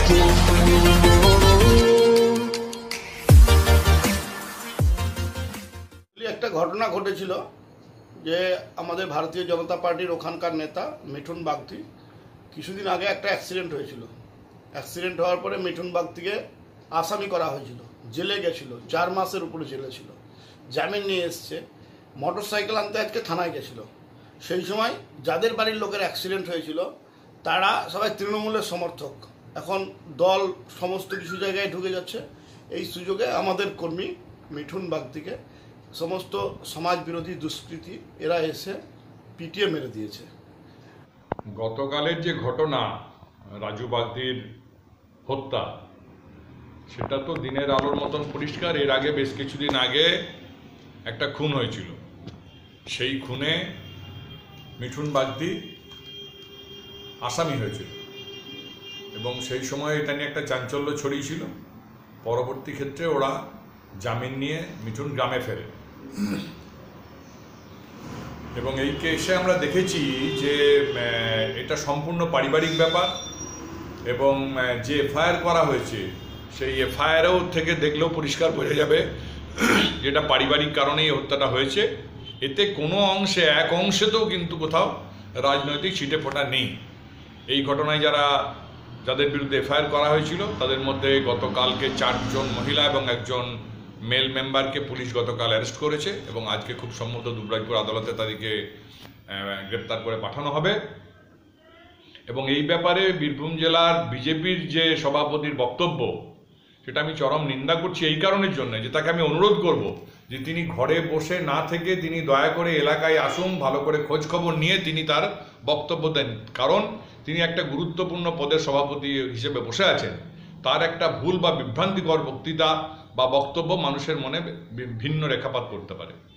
একটা ঘটনা ঘটেছিল যে আমাদের ভারতীয় জনতা পার্টির ওখানকার নেতা মিঠুন বাগদি কিছুদিন আগে একটা অ্যাক্সিডেন্ট হয়েছিল। অ্যাক্সিডেন্ট হওয়ার পরে মিঠুন বাগদিকে আসামি করা হয়েছিল, জেলে গেছিল, 4 মাসের উপরে জেলে ছিল। জামিন নিয়ে এসছে, মোটরসাইকেল আনতে আজকে থানায় গেছিল। সেই সময় যাদের বাড়ির লোকের অ্যাক্সিডেন্ট হয়েছিল তারা সবাই তৃণমূলের সমর্থক। এখন দল সমস্ত কিছু জায়গায় ঢুকে যাচ্ছে। এই সুযোগে আমাদের কর্মী মিঠুন বাগদিকে সমস্ত সমাজ বিরোধী দুষ্কৃতী এরা এসে পিটিয়ে মেরে দিয়েছে। গতকালের যে ঘটনা রাজু বাগদির হত্যা, সেটা তো দিনের আলোর মতন পরিষ্কার। এর আগে বেশ কিছুদিন আগে একটা খুন হয়েছিল, সেই খুনে মিঠুন বাগদি আসামি হয়েছিল এবং সেই সময় এটা নিয়ে একটা চাঞ্চল্য ছড়িয়েছিল। পরবর্তী ক্ষেত্রে ওরা জামিন নিয়ে মিঠুন গ্রামে ফেরে এবং এই কেসে আমরা দেখেছি যে এটা সম্পূর্ণ পারিবারিক ব্যাপার এবং যে এফআইআর করা হয়েছে সেই এফআইআরও থেকে দেখলেও পরিষ্কার বোঝা যাবে যেটা পারিবারিক কারণেই হত্যাটা হয়েছে। এতে কোনো অংশে এক অংশেতেও কিন্তু কোথাও রাজনৈতিক ছিটে ফোটা নেই। এই ঘটনায় যাদের বিরুদ্ধে এফআইআর করা হয়েছিল তাদের মধ্যে গতকালকে 4 জন মহিলা এবং একজন মেল মেম্বারকে পুলিশ গতকাল অ্যারেস্ট করেছে এবং আজকে খুব সম্ভবত দুবরাজপুর আদালতে তাদেরকে গ্রেপ্তার করে পাঠানো হবে। এবং এই ব্যাপারে বীরভূম জেলার বিজেপির যে সভাপতির বক্তব্য, সেটা আমি চরম নিন্দা করছি এই কারণের জন্য যে তাকে আমি অনুরোধ করব যে তিনি ঘরে বসে না থেকে তিনি দয়া করে এলাকায় আসুন, ভালো করে খোঁজ খবর নিয়ে তিনি তার বক্তব্য দেন। কারণ তিনি একটা গুরুত্বপূর্ণ পদের সভাপতি হিসেবে বসে আছেন। তার একটা ভুল বা বিভ্রান্তিকর বক্তৃতা বা বক্তব্য মানুষের মনে ভিন্ন রেখাপাত করতে পারে।